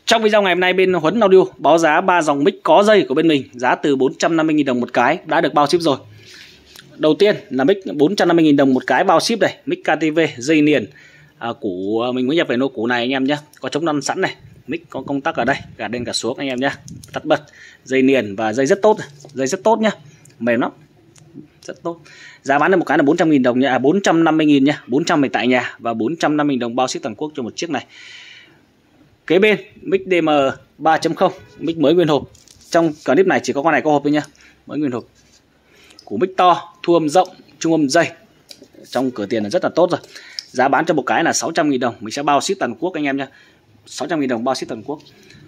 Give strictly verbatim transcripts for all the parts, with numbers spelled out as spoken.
Trong video ngày hôm nay bên Huấn Audio báo giá ba dòng mic có dây của bên mình, giá từ bốn trăm năm mươi nghìn đồng một cái, đã được bao ship rồi. Đầu tiên là mic bốn trăm năm mươi nghìn đồng một cái bao ship này, mic ca tê vê dây niền. À, củ mình mới nhập về nô củ này anh em nhé, có chống lăn sẵn này, mic có công tắc ở đây, cả lên cả xuống anh em nhé, tắt bật, dây niền và dây rất tốt, dây rất tốt nhá, mềm lắm, rất tốt. Giá bán được một cái là bốn trăm nghìn đồng nha, à, bốn trăm năm mươi nghìn nha, bốn trăm tại nhà và bốn trăm năm mươi nghìn đồng bao ship toàn quốc cho một chiếc này. Kế bên mic đê em ba chấm không, mic mới nguyên hộp. Trong clip này chỉ có con này có hộp thôi nhá, mới nguyên hộp. Củ mic to, thu âm rộng, trung âm dây. Trong cửa tiền là rất là tốt rồi. Giá bán cho một cái là sáu trăm nghìn đồng, mình sẽ bao ship toàn quốc anh em nhá. sáu trăm nghìn đồng bao ship toàn quốc.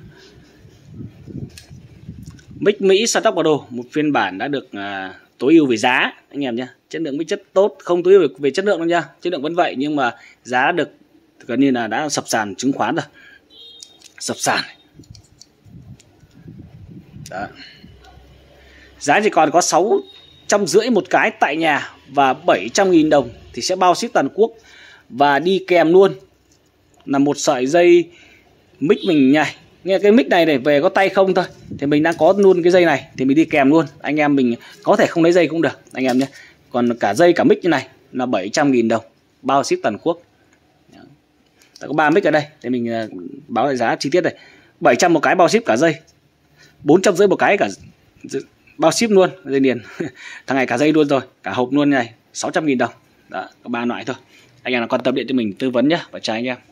Mic Mỹ Startup Audio, một phiên bản đã được à, tối ưu về giá anh em nhé. Chất lượng mic chất tốt, không tối ưu về chất lượng đâu nha. Chất lượng vẫn vậy nhưng mà giá được gần như là đã sập sàn chứng khoán rồi. Sập sàn. Đó. Giá chỉ còn có sáu trăm rưỡi một cái tại nhà và bảy trăm nghìn đồng thì sẽ bao ship toàn quốc, và đi kèm luôn là một sợi dây mic mình nhảy. Nghe cái mic này để về có tay không thôi thì mình đang có luôn cái dây này thì mình đi kèm luôn. Anh em mình có thể không lấy dây cũng được anh em nhé. Còn cả dây cả mic như này là bảy trăm nghìn đồng bao ship toàn quốc. Đã có ba mic ở đây thì mình báo lại giá chi tiết đây. bảy trăm một cái bao ship cả dây, bốn trăm rưỡi một cái cả bao ship luôn dây niền. Thằng này cả dây luôn rồi, cả hộp luôn này, sáu trăm nghìn đồng. Đó, có ba loại thôi. Anh em nào quan tâm điện cho mình tư vấn nhé và chào anh em.